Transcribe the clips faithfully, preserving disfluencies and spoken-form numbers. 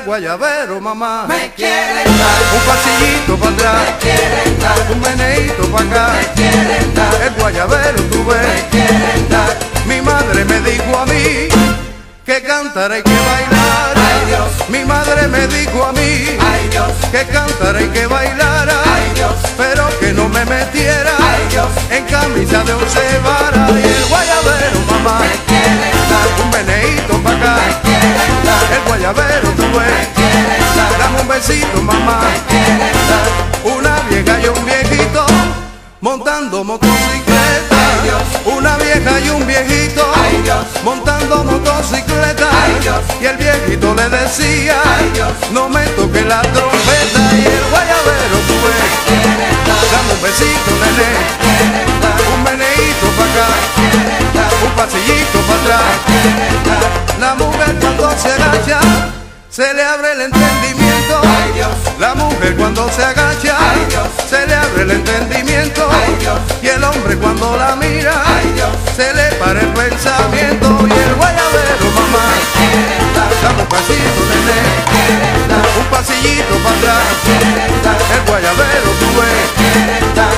guayabero, mamá. Me quieren dar un pasillito para atrás, me quieren dar un meneíto para acá. me quieren dar El guayabero tú me ves. quieren dar. Mi madre me dijo a mí que cantar hay que bailar. Ay, Dios. Mi madre me dijo a mí Ay, Dios. que cantar hay que bailar. Ay, Dios. Pero que no me metiera Ay, Dios. en camisa de once varas. Y el guayabero, mamá, Me quieren dar un meneíto para acá. me quieren dar El guayabero tú me ves. quieren dar Dame un besito, mamá. me quieren dar. Una vieja y un viejito montando motocicleta. Ay, Dios. Una vieja y un viejito Ay, Dios. montando motocicleta. Ay, Dios. Y el viejito le decía, Ay, Dios. no me toque la trompeta. Y el guayabero tú ves, Quieren dar dame un besito, nene, quieren dar un meneíto para acá, quieren dar un pasillito para atrás. quieren dar. La mujer cuando se agacha, se le abre el entendimiento. Ay, Dios. La mujer cuando se agacha, Ay, Dios. se le abre el entendimiento. Ay, Dios. Y el hombre cuando la mira, Ay, Dios. se le para el pensamiento. Y el guayabero, mamá, Quieren dar dame un pasito, nene, quieren dar un pasillito para atrás. quieren dar El guayabero tú ves. quieren dar.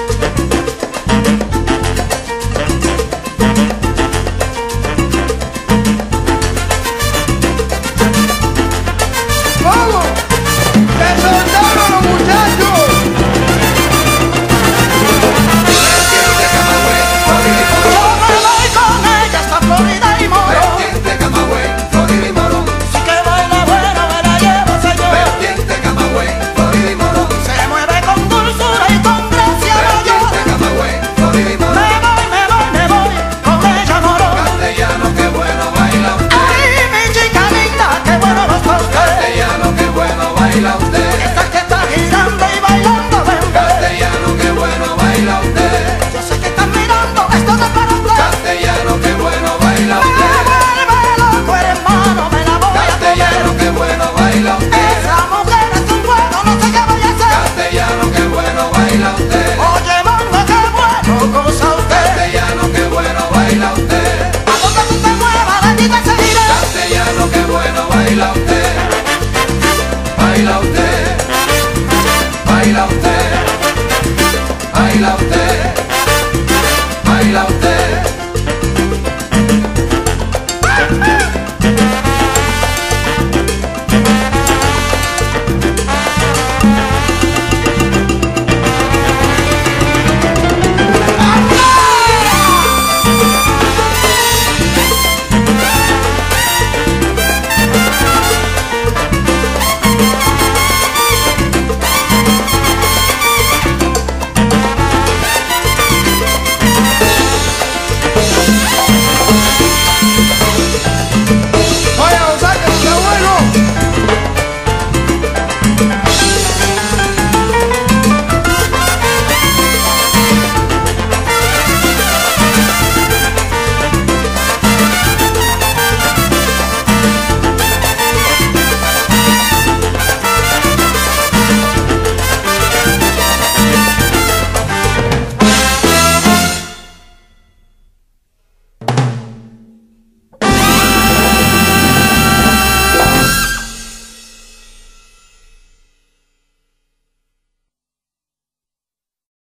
¡Vamos! ¡Que soltaron los muchachos! Vertiente Camagüey, Florida y Yo Morón. me voy con ella hasta Florida y Morón. Vertiente Camagüey, Florida y Morón. Sí que baila bueno, me la llevo, señor. Vertiente Camagüey, Florida y Morón. Se mueve con dulzura y con gracia mayor. Vertiente Camagüey, Florida y Me Morón. voy, me voy, me voy con ella, Morón. Castellano, qué bueno baila usted. Ay, mi chica linda, qué bueno